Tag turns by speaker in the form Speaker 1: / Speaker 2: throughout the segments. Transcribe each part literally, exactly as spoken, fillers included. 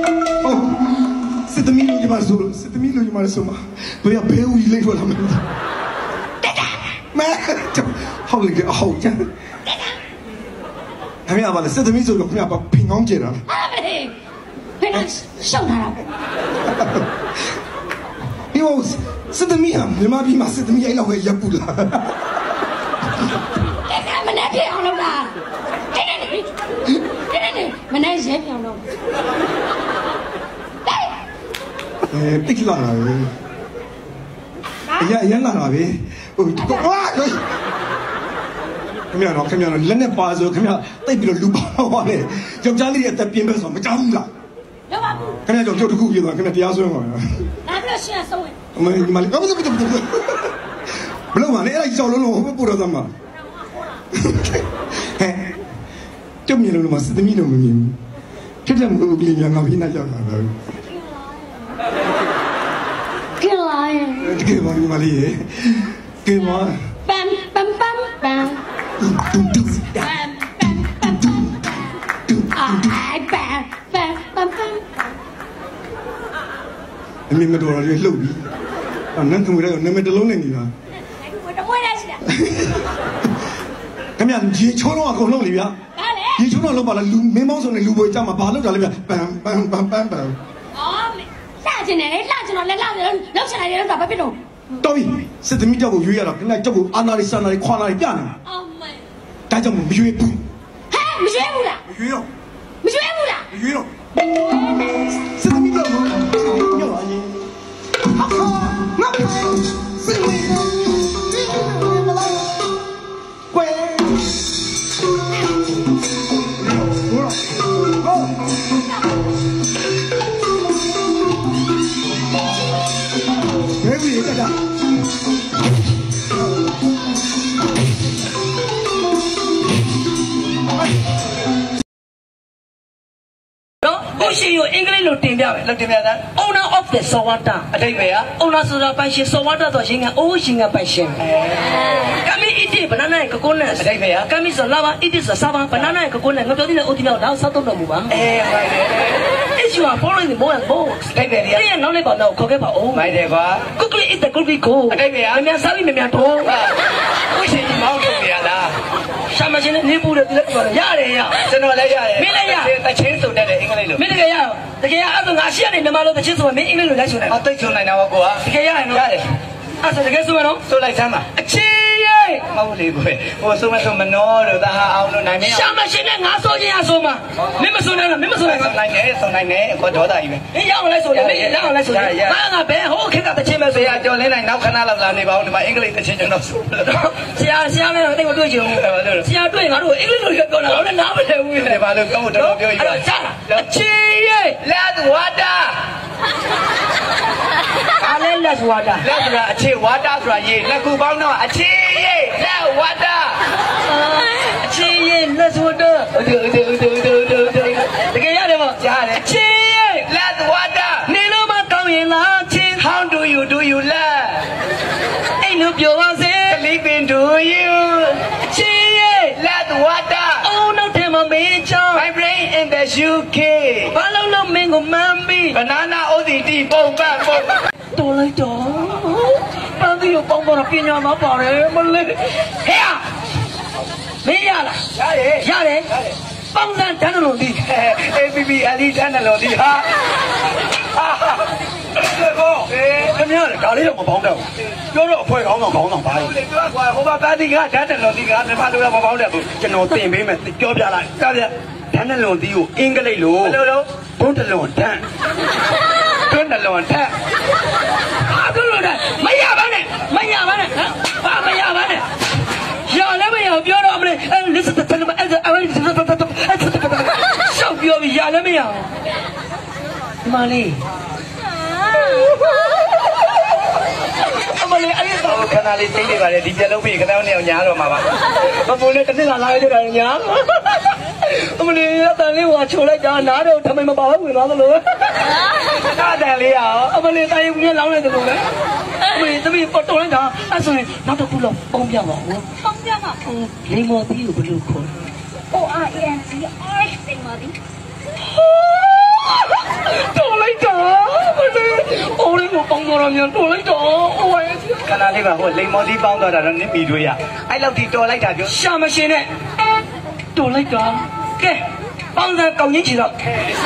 Speaker 1: စစ်သမီးလူကြီးမဆိုလို့စစ်သမီးလူကြီးမဆိုမှာဘယ်ဘဲဦးကြီးလိမ့်ထွက်လာမလဲမဲဟုတ်လေဟုတ်ကြခင်ဗျာပါလေစစ်သမီးဆိုလို့ခင်ဗျာဖင်ကောင်းကျင်တာ
Speaker 2: ဖင်ကောင်းရှောက်လာတာ
Speaker 1: ဒီဟိုစစ်သမီးဟာမြန်မာပြည်မှာစစ်သမီးအဲ့လောက်ပဲရပ်ပူလာ
Speaker 2: အဲ့ဒါမနဲ့ပြအောင်လုပ်တာအဲ့ဒါနေအဲ့ဒါနေမနဲ့ရဲပြအောင်လုပ်
Speaker 1: အဲတိတ်လာတာပဲအရအရလာတာပဲဟိုဟာခင်ဗျာတော့ခင်ဗျာတော့လက်နဲ့ပါဆိုခင်ဗျာတိတ်ပြီးတော့လူပါသွားတယ်ယောက်ျားလေးရဲ့အသက်ပြင်းပဲဆိုတော့မကြောက်ဘူးလား
Speaker 2: လောက်ပါဘူး
Speaker 1: ခင်ဗျာကြောင့်ကြောက်တခုပြေးသွားခင်ဗျာတရားစွဲမှာ
Speaker 2: လာပြီးတော့ရှင်းဆုံး
Speaker 1: အမေဒီမှာလေဘာလို့ဘလို့မလဲအဲ့ဒါကြောက်လုံးလုံးဟိုပို့တော့သမှာဟဲ့ကျုပ်မြင်လို့မစစ်သမီးလို့မမြင်ဘူးဖြစ်တယ်မဟုတ်ဘူးလေငါပြီးနာကြောက်တာပဲ
Speaker 2: ကဲလာရင်
Speaker 1: တကယ်ပါဒီမှာလေးကဲပါ
Speaker 2: ပမ်ပမ်ပမ်ပမ်
Speaker 1: တူတူ
Speaker 2: ပမ်ပမ်ပမ်ပမ်ပမ်ပမ်ပမ်ပမ်
Speaker 1: အမေမတော်ရလေးလှုပ်ပြီးအနန်းကမရတော့နာမည်တစ်လုံးနဲ့နေတာ
Speaker 2: တမွေးလိုက်စီ
Speaker 1: ခင်ဗျာရေချိုးတော့အကုန်လုံးလေဗျာ
Speaker 2: ဟာလေ
Speaker 1: ရေချိုးတော့လောက်ပါလားလူမင်းမောင်းစုံနဲ့လူပွဲကြမှာဘာလောက်တာလဲဗျာပမ်ပမ်ပမ်ပမ်ပမ်
Speaker 2: အော်လှချင်တယ်လေလှချင်တော့လည်းလှတယ်လောက်ချင်တယ်တော့ဘာဖြစ်လို့
Speaker 1: တော်ပြီစစ်သမီးကြောက်ကိုရွေးရတော့ခင်ဗျာကြောက်ကိုအာနာရီစာနာရီခွာနာရီပြနေ
Speaker 2: အော်မေ
Speaker 1: ဒါကြောင့်မရွေးဘူး
Speaker 2: ဟဲ့မရွေးဘူးလား
Speaker 1: မရွေးတော့
Speaker 2: မရွေးဘူးလား
Speaker 1: မရွေးတော့စစ်သမီးကြောက်ကိုညော့ပါရင်ဟာငါစစ်သမီးကွယ်ဘယ်လိုလဲကြာ
Speaker 3: ဘုရှင်ကိုအင်္ဂလိပ်လိုတင်ပြမယ်
Speaker 4: လောက်တင်ပြတာ
Speaker 3: Owner of the Sawata
Speaker 4: အတိတ်ပဲဟာ
Speaker 3: Owner ဆိုတာပိုင်ရှင် Sawata ဆိုရှင်ကအိုးရှင်ကပိုင်ရှင်ကမီအစ်တီဘနာနာကကိုနဲ့
Speaker 4: အတိတ်ပဲဟာ
Speaker 3: ကမီဆိုလာပါအစ်တီဆိုစာပါဘနာနာကကိုနဲ့ငါပြောတဲ့အိုတီနောက်တော့စောက်တော့တော်မူပါ
Speaker 4: အေးမိုက်တယ်
Speaker 3: If you are following the more and more
Speaker 4: အတိတ်ပဲလေ
Speaker 3: အဲ့နောက်လိုက်ပါတော့ခေါ်ခဲ့ပါဦး
Speaker 4: မိုက်တယ်ကွာ
Speaker 3: Quickly is the quickly go
Speaker 4: အတိတ်ပဲဟာ
Speaker 3: မမြန်စားပြီးမမြန်တော့
Speaker 4: ဘုရှင်ကြီးမောင်းလို့ရလား
Speaker 3: ရှာမရှင်နဲ့နေပူတယ်ဒီလက်ကတော့ရတယ်ရ
Speaker 4: ကျွန်တော်လည်းရတယ်
Speaker 3: မင်းလည်းရ
Speaker 4: တချင်းစုံတဲ့အင်္ဂလိပ်လို
Speaker 3: မင်းတကယ်ရတကယ်အဲ့ဒါငါရှေ့ကနေမြန်မာလိုတချင်းဆိုမင်းအင်္ဂလိပ်လိုလိုက်ဆိုတယ်
Speaker 4: အသိချုံနိုင်တာပေါ့ကွာ
Speaker 3: တကယ်ရနော်
Speaker 4: ရတယ်
Speaker 3: အဲ့ဒါတကယ်ဆိုရနော်
Speaker 4: ဆိုလိုက်စမ်းပါ
Speaker 3: အချင်းရဲ့
Speaker 4: မဟုတ်လေကွယ်ဟိုဆိုမဆိုမနောလို့သာဟာအောင်လို့နိုင်မင်း
Speaker 3: ရှာမရှင်နဲ့ငါဆိုချင်းရဆိုမှာမင်းမဆိုနိုင်လားမင်းမဆိုနိုင်
Speaker 4: ဘူးနိုင်တယ်ဆိုနိုင်တယ်ကွာဒေါသကြီးပဲ
Speaker 3: ဟင်းရအောင်လိုက်ဆိုတယ်မင်းရအောင်လိုက်ဆိုတယ်ဘာငါဘယ်ဟိုခက်ကတချင်းပဲ
Speaker 4: ဆရာကြော်လင်းနိုင်နောက်ခဏလောက်လာနေပါဦးဒီမှာအင်္ဂလိပ်တချင်းကျွန်တော်ဆို
Speaker 3: ဆရာဆရာလည်းတိတ်မတွေ့ချင်ဘူးဆရာတွေ့ငါတို့အင်္ဂလိပ်လိုပြောတာတော့နားမလည်ဘူး
Speaker 4: လေဘာလို့ကောင်းတော်တော်ပြောရ
Speaker 3: တာကြားအချင်းရဲ့
Speaker 4: Let water
Speaker 3: အားလည်း Let water
Speaker 4: လက်ဆိုတာအချင်း water ဆိုတာရေလက်ခုပေါင်းတော့အချင်းရေ Let water
Speaker 3: အချင်းရေ Let water
Speaker 4: ဟုတ်တယ်ဟုတ်တယ်ဟုတ်တယ်ဟုတ်တယ်
Speaker 3: တကယ်ရတယ်ပေါ့
Speaker 4: ကြားတယ်
Speaker 3: အချင်းရေ
Speaker 4: Let water
Speaker 3: နေလို့မကောင်းရင်လားချင်း
Speaker 4: How do you do you let
Speaker 3: အဲ့လိုပြောပါစေ
Speaker 4: Sleeping do you
Speaker 3: အချင်းရေ
Speaker 4: Let water
Speaker 3: အိုးနောက်ထဲမှာမေးချောင်း
Speaker 4: My brain in the U K
Speaker 3: ဘာလို့လို့မင်းကိုမှန်းပြီး
Speaker 4: Banana O D T ပုံပတ်ပုံ
Speaker 3: တော်လိုက်တော့ပန်းဒီကိုပေါင်းတော့ပညာမပါတယ်မလေးဟဲ့မင်းရလား
Speaker 4: ရတယ်
Speaker 3: ရတယ်ပေါင်းစံတန်းလို့ဒီ
Speaker 4: A B B အလီတန်းလို့ဒီဟာ
Speaker 3: ကောအေးခင်ဗျားဒါလေးတော့မပေါင်းတော့ပြောတော့အဖွဲကောင်းတော့ကောင်းတော့ပါဘူး
Speaker 4: လေပြောကွာဟိုဘပါတိကတန်းလို့ဒီကမြန်မာလူကမပေါင်းတဲ့ဘူး
Speaker 3: ကျွန်တော်တင်ပေးမယ်ပြောပြလိုက်
Speaker 4: ကြားပြ
Speaker 3: တန်းလို့ဒီကိုအင်္ဂလိပ်လို
Speaker 4: ဘယ်လိုလုပ်
Speaker 3: ဘုံတလွန်တန်း
Speaker 4: တွန်းတလွန်ထက်
Speaker 3: ဟာတွန်းတလွန်ထက်မရပါနဲ့မရပါနဲ့ဟာမရပါနဲ့ရလည်းမရပြောတော့မလဲအဲ listen to tell me as I want toရှောက်ပြောပြီးရလည်းမရဒီမလေးအမလေးအဲ့ဒါ
Speaker 4: ခဏလေးသိနေပါလေဒီပြလုံးပြီးခဏနဲ့ညာတော့မှာပါ
Speaker 3: မပူနဲ့တစ်နှစ်လာလာရတဲ့ညာအမလေးအတန်လေးဟိုချိုလိုက်တာနားတော့ထမိန်မပါဘူးဝင်သွားသလို
Speaker 4: အတန်လေးရအောင်
Speaker 3: အမလေးတိုင်းကူနဲ့လောင်းလိုက်တယ်လို့လေအမလေးသမီးပေါ်တော်လိုက်တာအဲ့ဆိုရင်နောက်တစ်ခုလောက်ပုံပြပါဦး
Speaker 2: ပုံပြပါ
Speaker 3: လိမ္မော်သီးကိုဘယ်လိုခေါ်
Speaker 2: O R A N C Orange လိမ္မော်သီး
Speaker 3: မြန်တော်လိုက်တော့ဟိုရဲ့
Speaker 4: ခဏလေးပါဟိုလိမ်မော်သီးပေါင်းသွားတာတော့နစ်ပြီးတွေ့ရအဲ့လောက်ထိတော်လိုက်တာပြော
Speaker 3: ရှာမရှင်နဲ့တော်လိုက်တော့ကဲပေါင်းစံကောင်းကြီးချီတော့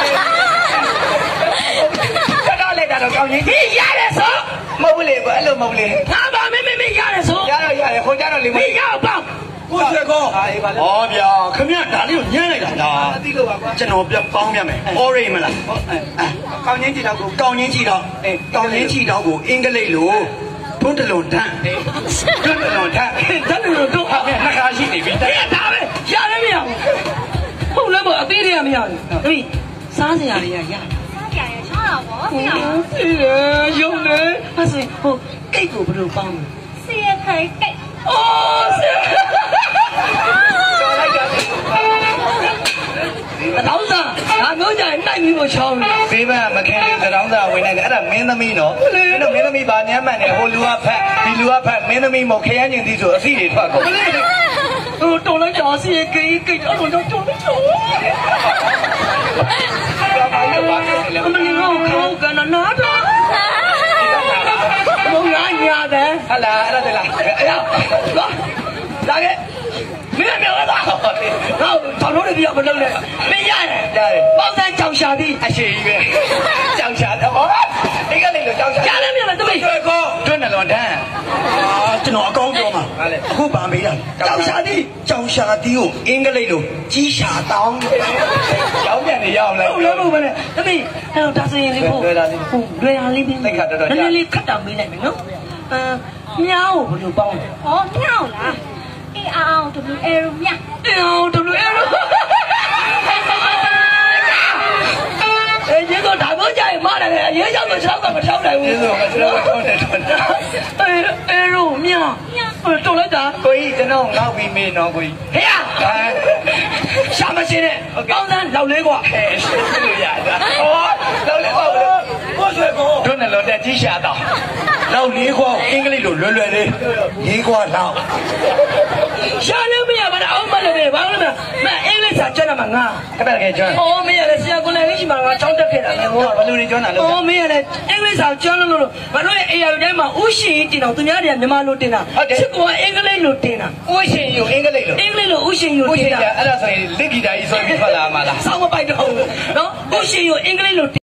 Speaker 4: တော်တော်လိုက်တာတော့ကောင်းကြီး
Speaker 3: ဒီရတယ်ဆို
Speaker 4: မဟုတ်ဘူးလေအဲ့လိုမဟုတ်ဘူးလေ
Speaker 3: ငါပါမင်းမင်းရတယ်ဆို
Speaker 4: ရတော့ရတယ်ဟိုကြတော့လိမ်
Speaker 3: မ
Speaker 4: မော်
Speaker 3: င်းရအောင်ပေါင်း
Speaker 1: ကိုဆွဲကော
Speaker 4: ဟာအေးပါလေ
Speaker 1: ဟောဗျာခင်ဗျဒါလေးကိုညံ့လိုက်တာလား
Speaker 4: မသိလို့ပါကွာ
Speaker 1: ကျွန်တော်ပြပေါင်းပြမယ်အော်ရိမလား
Speaker 4: ကောင်းကြီးကြည့်တော့ကို
Speaker 1: ကောင်းချင်းချီတော့အဲကောင်းချင်းချီတော့ကိုအင်္ဂလိပ်လိုထွန်းတလွန်တန်းထွန်းတလွန်တန်း
Speaker 3: တန်းလို့တော့ဟာ
Speaker 1: နှစ်ခါရှိနေပြီ
Speaker 3: တည်းဒါပဲရတယ်မရဘူးဟုတ်လည်းမအသေးတွေကမရဘူးသမီးစားစရာတွေကရ
Speaker 2: 家人唱了我，是啊，
Speaker 3: အေးရုံနေအဲ့ဆိုဟိုကိတ်ကိုဘယ်လိုပေါင်းလဲ
Speaker 2: 事业可以给。
Speaker 3: အော်ဆရာ
Speaker 4: တော်လိုက်တာ
Speaker 3: တောင်းစားငါမျိုးကြရင်တိုက်ပြီးကိုချောင်းတယ်
Speaker 4: ဘေးဘမခင်လေးသတောင်းသားဝင်နေတယ်အဲ့ဒါမင်းသမီးနော်မင်းတို့မင်းသမီးပါညမ်းမှန်တယ်ဟိုလူကဖက်ဒီလူကဖက်မင်းသမီးမို့ခရမ်းကျင်သီးဆိုအစီတွေထွက်ကုန်
Speaker 3: ဟိုတော်လိုက်ကြစီကိတ်ကိတ်အဲ့လိုတော့တော်လိုက်တော့
Speaker 4: ဘာမှမပါဘူးလေ
Speaker 3: အမလီတော့ခေါကနနာတော့ဘုံညာညာတယ်
Speaker 4: ဟာလာအဲ့ဒါတလား
Speaker 3: အဲ့ဒါလာခဲ့မင်းမြောက်တော့ဟောတော်လို့ဒီကမလုပ်နဲ့မင်းရတယ်ပေါင်းစံကြောင်ရှာသည်
Speaker 4: အရှိကြီးပဲကြောက်ချာတော့ဒီကလေးလိုကြောက်ချာ
Speaker 3: ကြားလည်းမရသမီး
Speaker 1: ဆွဲကော
Speaker 4: တွန်းတယ်လွန်တန်း
Speaker 1: အာကျွန်တော်အကောင်းပြောမှာအခုဗာမေးတာကြောင်ရှာသည်ကြောင်ရှာသည်ကိုအင်္ဂလိပ်လိုကြီးရှာတောင်း
Speaker 4: ရောင်းပြန်နေရအောင်လား
Speaker 3: ဟုတ်လည်းမဟုတ်ပါနဲ့သမီးအဲ့တော့ဒါဆိုရင်လေဟုတ်လွယ်ရလေးလေးနည်းနည်းလေးခတ်တာမေးလိုက်မယ်နော်အာမြောင်းကိုဘယ်လိုပေါင်းလဲ
Speaker 2: 哦，妙啦！A R R W L 妙。
Speaker 3: အော် W L အဲ့ဒီတော့ဒါတော့ကြာရင်မလာနဲ့အရေးကြောင့်မချောင်းတော့မချောင်းနိုင်ဘူး
Speaker 4: ကျေးဇူးပါကျွန်တော်တော့တယ်တွန်းတယ်
Speaker 3: အဲ့အဲ့ရိုးမြောင်းတော်လိုက်တာ
Speaker 4: ကိုကြီးကျွန်တော်ငေါ့ပြီးမေးနော်ကိုကြီး
Speaker 3: ဟေ့ရှာမရှင်းနဲ့ကောင်းစမ်းလောက်လေးကွာ
Speaker 4: အဲရှိလို့ရတာဟောတော့လည်းပေါ့လို့
Speaker 1: ကိုဆွဲကော
Speaker 4: တွန်းတယ်လွန်တန်းကြီးရှာတော့
Speaker 1: လောက်လေးခွာအင်္ဂလိပ်လိုလွယ်လွယ်လေးလေးခွာလောက်
Speaker 3: ရှာလည်းမရပါတော့မလည်းပဲဘာလို့လဲမအင်္ဂလိပ်စာကျက်မှာငါ
Speaker 4: ခက်တယ်ကျွန်း
Speaker 3: အော်မင်းရလေဆရာကလည်းရှိမှာငါချောင်းတက်ခဲ့တာလေဟော
Speaker 4: ဘလူတွေကျွန်းတာလို့
Speaker 3: အော်မင်းရလေအင်္ဂလိပ်စာကျက်လို့လို့ငါတို့ရဲ့ A I တိုင်းမှာဥရှင်တင်တော့သူများတွေကမြန်မာလိုတင်တာချစ်ကောအင်္ဂလိပ်လိုတင်တာ
Speaker 4: ဦးရှင်ယူအင်္ဂလိပ်လို
Speaker 3: အင်္ဂလိပ်လိုဥရှင်ယူ
Speaker 4: ဦး
Speaker 3: တ
Speaker 4: ရှင်
Speaker 3: င်
Speaker 4: က
Speaker 3: တာ
Speaker 4: အဲ့ဒါဆိုရင်လက်ဂီတာကြီးဆိုပြီးထွက်လာမှာလား
Speaker 3: စောင်းမပိုက်တော့နော်ဥရှင်ယူအင်္ဂလိပ်လို